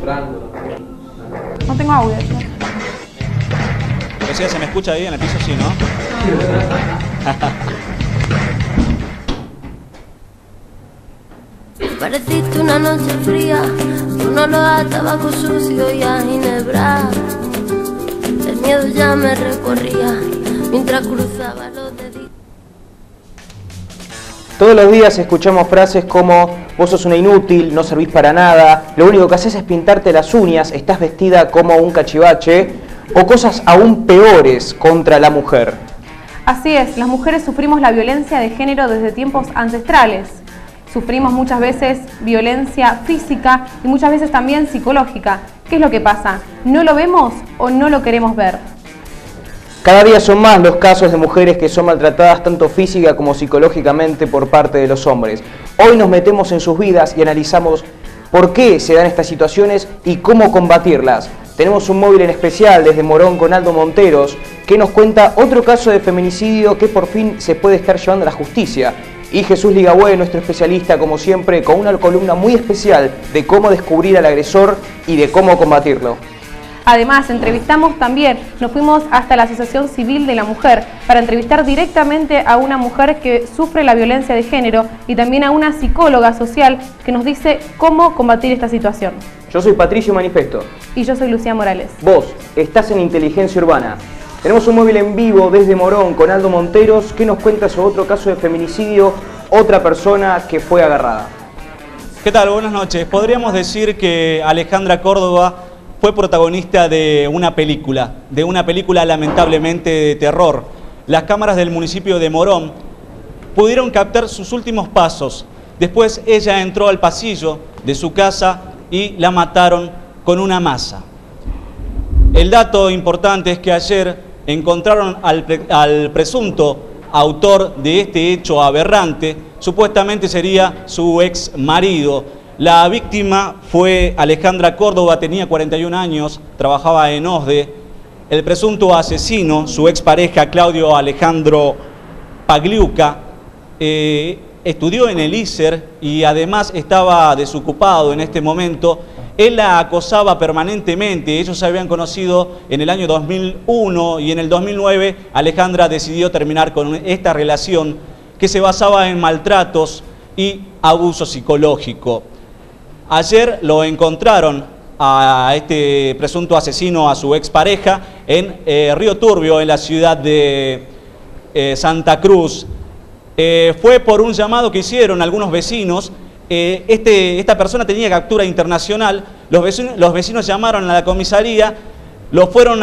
tocando. No tengo audio. O sea, ¿se me escucha ahí en el piso? Sí, ¿no? Pareciste una noche fría, un olor a tabaco sucio y a ginebra. El miedo ya me recorría mientras cruzaba los deditos. Todos los días escuchamos frases como vos sos una inútil, no servís para nada, lo único que haces es pintarte las uñas, estás vestida como un cachivache, o cosas aún peores contra la mujer. Así es, las mujeres sufrimos la violencia de género desde tiempos ancestrales. Sufrimos muchas veces violencia física y muchas veces también psicológica. ¿Qué es lo que pasa? ¿No lo vemos o no lo queremos ver? Cada día son más los casos de mujeres que son maltratadas tanto física como psicológicamente por parte de los hombres. Hoy nos metemos en sus vidas y analizamos por qué se dan estas situaciones y cómo combatirlas. Tenemos un móvil en especial desde Morón con Aldo Monteros que nos cuenta otro caso de feminicidio que por fin se puede estar llevando a la justicia. Y Jesús Ligabue, nuestro especialista, como siempre, con una columna muy especial de cómo descubrir al agresor y de cómo combatirlo. Además, entrevistamos también, nos fuimos hasta la Asociación Civil de la Mujer para entrevistar directamente a una mujer que sufre la violencia de género y también a una psicóloga social que nos dice cómo combatir esta situación. Yo soy Patricio Manifesto. Y yo soy Lucía Morales. Vos estás en Inteligencia Urbana. Tenemos un móvil en vivo desde Morón con Aldo Monteros que nos cuenta sobre otro caso de feminicidio, otra persona que fue agarrada. ¿Qué tal? Buenas noches. Podríamos decir que Alejandra Córdoba fue protagonista de una película lamentablemente de terror. Las cámaras del municipio de Morón pudieron captar sus últimos pasos. Después ella entró al pasillo de su casa y la mataron con una masa. El dato importante es que ayer encontraron al presunto autor de este hecho aberrante, supuestamente sería su ex marido. La víctima fue Alejandra Córdoba, tenía 41 años, trabajaba en OSDE. El presunto asesino, su expareja Claudio Alejandro Pagliuca, estudió en el ISER y además estaba desocupado en este momento. Él la acosaba permanentemente, ellos se habían conocido en el año 2001 y en el 2009 Alejandra decidió terminar con esta relación que se basaba en maltratos y abuso psicológico. Ayer lo encontraron a este presunto asesino, a su expareja, en Río Turbio, en la ciudad de Santa Cruz. Fue por un llamado que hicieron algunos vecinos. Esta persona tenía captura internacional, los vecinos llamaron a la comisaría, lo fueron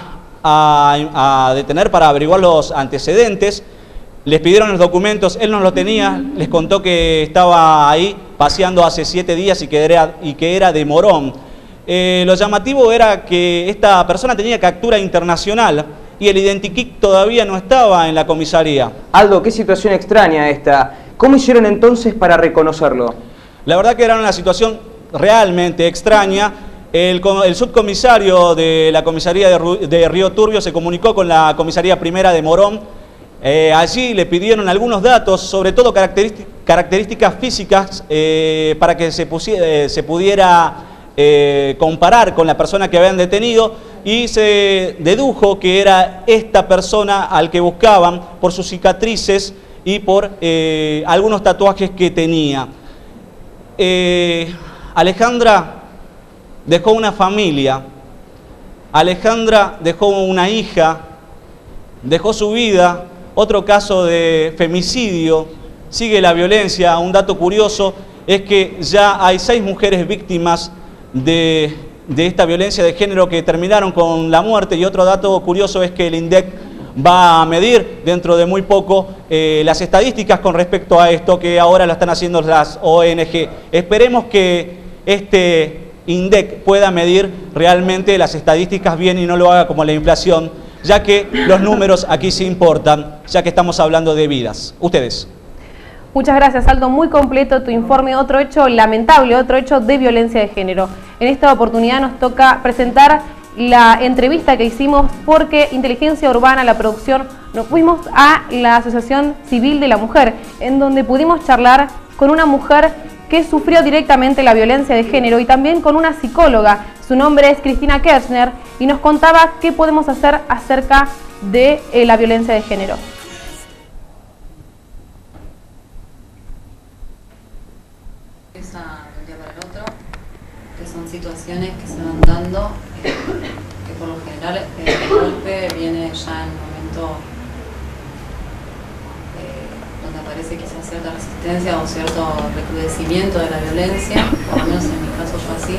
a detener para averiguar los antecedentes, les pidieron los documentos, él no los tenía, les contó que estaba ahí paseando hace 7 días y que era de Morón. Lo llamativo era que esta persona tenía captura internacional y el identikit todavía no estaba en la comisaría. Aldo, qué situación extraña esta. ¿Cómo hicieron entonces para reconocerlo? La verdad que era una situación realmente extraña. El subcomisario de la comisaría de Río Turbio se comunicó con la comisaría primera de Morón. Allí le pidieron algunos datos, sobre todo características físicas, para que se pudiera comparar con la persona que habían detenido, y se dedujo que era esta persona al que buscaban por sus cicatrices y por algunos tatuajes que tenía. Alejandra dejó una familia, Alejandra dejó una hija, dejó su vida. Otro caso de femicidio, sigue la violencia. Un dato curioso es que ya hay 6 mujeres víctimas de esta violencia de género que terminaron con la muerte, y otro dato curioso es que el INDEC va a medir dentro de muy poco las estadísticas con respecto a esto, que ahora lo están haciendo las ONG. Esperemos que este INDEC pueda medir realmente las estadísticas bien y no lo haga como la inflación, ya que los números aquí sí importan, ya que estamos hablando de vidas. Ustedes. Muchas gracias, Aldo. Muy completo tu informe. Otro hecho lamentable, otro hecho de violencia de género. En esta oportunidad nos toca presentar la entrevista que hicimos porque Inteligencia Urbana, la producción, nos fuimos a la Asociación Civil de la Mujer, en donde pudimos charlar con una mujer que sufrió directamente la violencia de género, y también con una psicóloga. Su nombre es Cristina Kirchner y nos contaba qué podemos hacer acerca de la violencia de género. De un día para el otro, que son situaciones que se van dando, que por lo general el golpe viene ya en un momento donde aparece quizás cierta resistencia o cierto recrudecimiento de la violencia, por lo menos en mi caso fue así.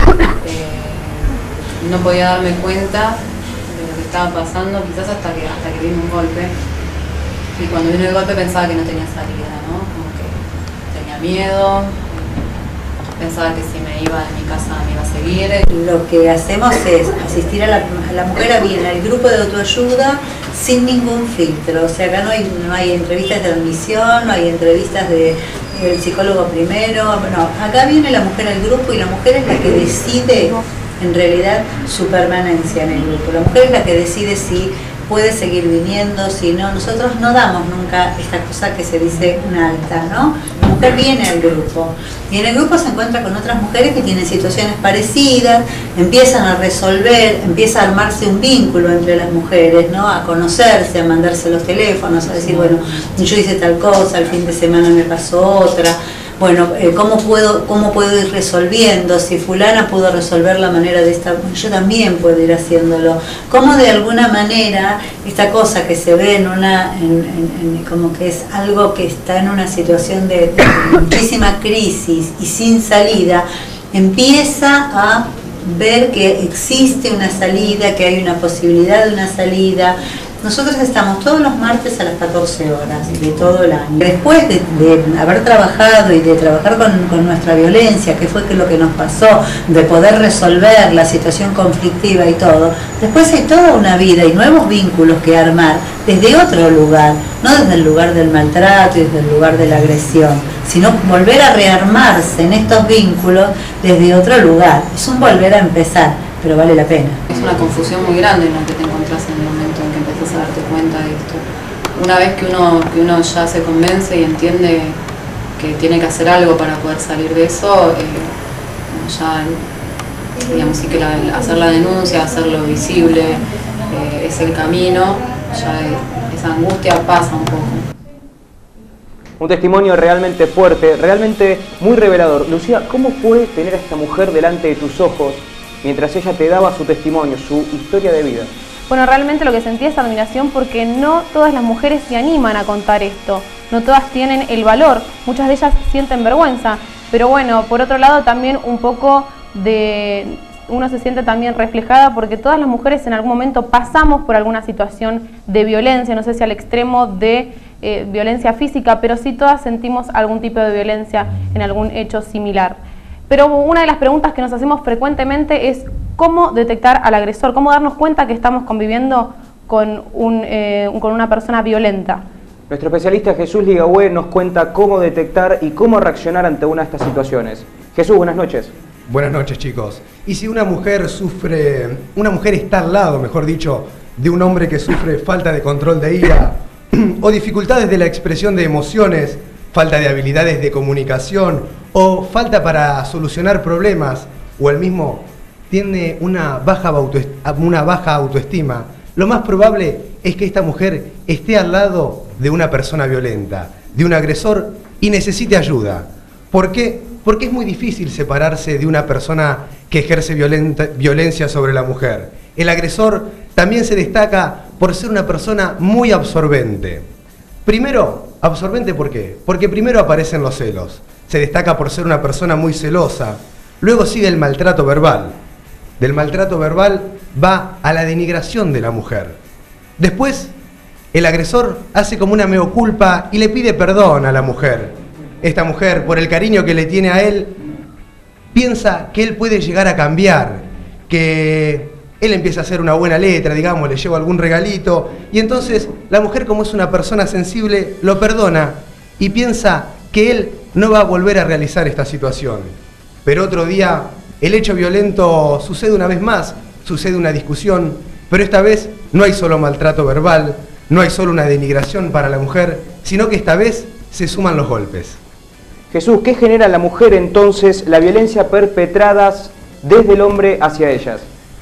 No podía darme cuenta de lo que estaba pasando, quizás hasta que vino un golpe, y cuando vino el golpe pensaba que no tenía salida, ¿no? Como que tenía miedo, pensaba que si me iba de mi casa me iba a seguir. Lo que hacemos es asistir a la mujer a bien al grupo de autoayuda sin ningún filtro. O sea, acá no hay entrevistas de admisión, no hay entrevistas del psicólogo primero. No, acá viene la mujer al grupo y la mujer es la que decide en realidad su permanencia en el grupo. La mujer es la que decide si puede seguir viniendo, si no. Nosotros no damos nunca esta cosa que se dice un alta, ¿no? La mujer viene al grupo y en el grupo se encuentra con otras mujeres que tienen situaciones parecidas, empiezan a resolver, empieza a armarse un vínculo entre las mujeres, ¿no? A conocerse, a mandarse los teléfonos, a decir, bueno, yo hice tal cosa, el fin de semana me pasó otra. Bueno, ¿cómo puedo ir resolviendo? Si fulana pudo resolver la manera de esta, yo también puedo ir haciéndolo. ¿Cómo de alguna manera esta cosa que se ve como que es algo que está en una situación de muchísima crisis y sin salida, empieza a ver que existe una salida, que hay una posibilidad de una salida? Nosotros estamos todos los martes a las 14 horas de todo el año. Después de haber trabajado y de trabajar con nuestra violencia, que fue lo que nos pasó, de poder resolver la situación conflictiva y todo, después hay toda una vida y nuevos vínculos que armar desde otro lugar, no desde el lugar del maltrato y desde el lugar de la agresión, sino volver a rearmarse en estos vínculos desde otro lugar. Es un volver a empezar, pero vale la pena. Es una confusión muy grande en la que te encontrás en el momento en que empezás a darte cuenta de esto. Una vez que uno ya se convence y entiende que tiene que hacer algo para poder salir de eso, ya, digamos, sí que hacer la denuncia, hacerlo visible, es el camino, ya esa angustia pasa un poco. Un testimonio realmente fuerte, realmente muy revelador. Lucía, ¿cómo fue tener a esta mujer delante de tus ojos mientras ella te daba su testimonio, su historia de vida? Bueno, realmente lo que sentí es admiración, porque no todas las mujeres se animan a contar esto, no todas tienen el valor, muchas de ellas sienten vergüenza, pero bueno, por otro lado también un poco uno se siente también reflejada, porque todas las mujeres en algún momento pasamos por alguna situación de violencia, no sé si al extremo de violencia física, pero sí todas sentimos algún tipo de violencia en algún hecho similar. Pero una de las preguntas que nos hacemos frecuentemente es cómo detectar al agresor, cómo darnos cuenta que estamos conviviendo con una persona violenta. Nuestro especialista Jesús Ligahue nos cuenta cómo detectar y cómo reaccionar ante una de estas situaciones. Jesús, buenas noches. Buenas noches, chicos. Y si una mujer está al lado, mejor dicho, de un hombre que sufre falta de control de ira o dificultades de la expresión de emociones, falta de habilidades de comunicación o falta para solucionar problemas, o el mismo tiene una baja autoestima, lo más probable es que esta mujer esté al lado de una persona violenta, de un agresor, y necesite ayuda. ¿Por qué? Porque es muy difícil separarse de una persona que ejerce violencia sobre la mujer. El agresor también se destaca por ser una persona muy absorbente. Primero, absorbente, ¿por qué? Porque primero aparecen los celos. Se destaca por ser una persona muy celosa. Luego sigue el maltrato verbal. Del maltrato verbal va a la denigración de la mujer. Después, el agresor hace como una mea culpa y le pide perdón a la mujer. Esta mujer, por el cariño que le tiene a él, piensa que él puede llegar a cambiar, que él empieza a hacer una buena letra, digamos, le lleva algún regalito, y entonces la mujer, como es una persona sensible, lo perdona y piensa que él no va a volver a realizar esta situación. Pero otro día el hecho violento sucede una vez más, sucede una discusión, pero esta vez no hay solo maltrato verbal, no hay solo una denigración para la mujer, sino que esta vez se suman los golpes. Jesús, ¿qué genera en la mujer entonces la violencia perpetrada desde el hombre hacia ellas?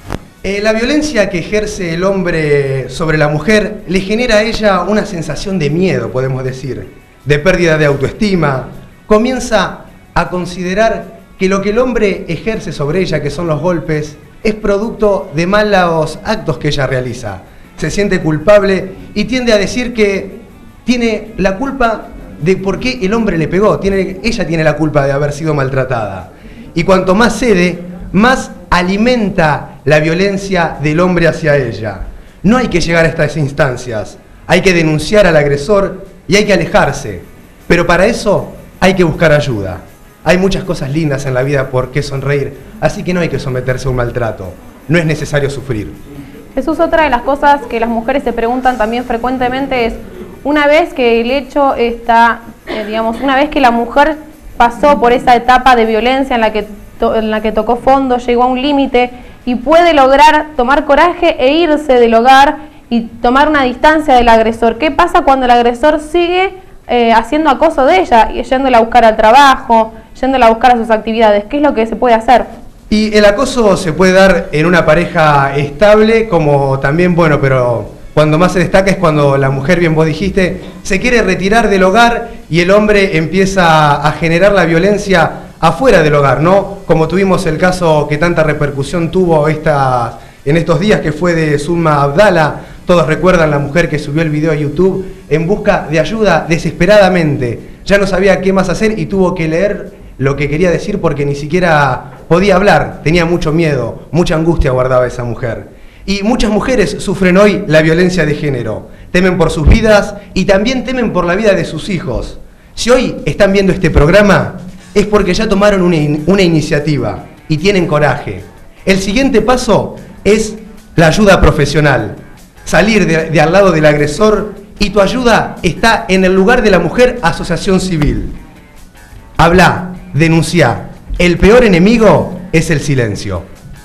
La violencia que ejerce el hombre sobre la mujer le genera a ella una sensación de miedo, podemos decir, de pérdida de autoestima. Comienza a considerar que lo que el hombre ejerce sobre ella, que son los golpes, es producto de malos actos que ella realiza. Se siente culpable y tiende a decir que tiene la culpa de por qué el hombre le pegó. Ella tiene la culpa de haber sido maltratada. Y cuanto más cede, más alimenta la violencia del hombre hacia ella. No hay que llegar a estas instancias. Hay que denunciar al agresor y hay que alejarse. Pero para eso hay que buscar ayuda. Hay muchas cosas lindas en la vida por qué sonreír, así que no hay que someterse a un maltrato. No es necesario sufrir. Jesús, otra de las cosas que las mujeres se preguntan también frecuentemente es, una vez que el hecho está, una vez que la mujer pasó por esa etapa de violencia en la que tocó fondo, llegó a un límite y puede lograr tomar coraje e irse del hogar y tomar una distancia del agresor. ¿Qué pasa cuando el agresor sigue haciendo acoso de ella, y yéndola a buscar al trabajo, yéndola a buscar a sus actividades? ¿Qué es lo que se puede hacer? Y el acoso se puede dar en una pareja estable, como también, bueno, pero cuando más se destaca es cuando la mujer, bien vos dijiste, se quiere retirar del hogar y el hombre empieza a generar la violencia afuera del hogar, ¿no? Como tuvimos el caso que tanta repercusión tuvo en estos días, que fue de Zulma Abdala. Todos recuerdan la mujer que subió el video a YouTube en busca de ayuda desesperadamente. Ya no sabía qué más hacer y tuvo que leer lo que quería decir porque ni siquiera podía hablar. Tenía mucho miedo, mucha angustia guardaba esa mujer. Y muchas mujeres sufren hoy la violencia de género. Temen por sus vidas y también temen por la vida de sus hijos. Si hoy están viendo este programa, es porque ya tomaron una iniciativa y tienen coraje. El siguiente paso es la ayuda profesional. Salir de al lado del agresor, y tu ayuda está en el lugar de la mujer, asociación civil. Habla, denuncia. El peor enemigo es el silencio.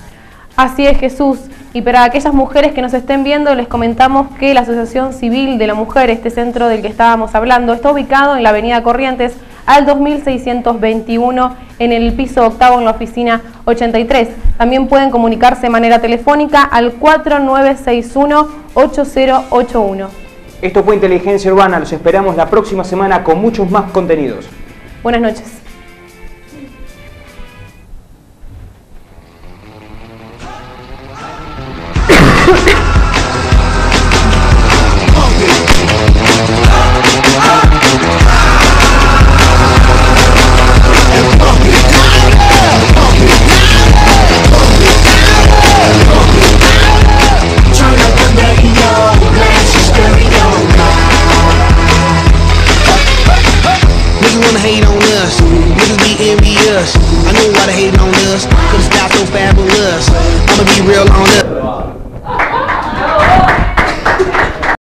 Así es, Jesús. Y para aquellas mujeres que nos estén viendo, les comentamos que la Asociación Civil de la Mujer, este centro del que estábamos hablando, está ubicado en la avenida Corrientes, al 2621, en el piso octavo, en la oficina 83. También pueden comunicarse de manera telefónica al 4961-8081. Esto fue Inteligencia Urbana. Los esperamos la próxima semana con muchos más contenidos. Buenas noches. Hate on us, niggas be envious. I know why they hating on us, cause it's not so fabulous. I'ma be real on us.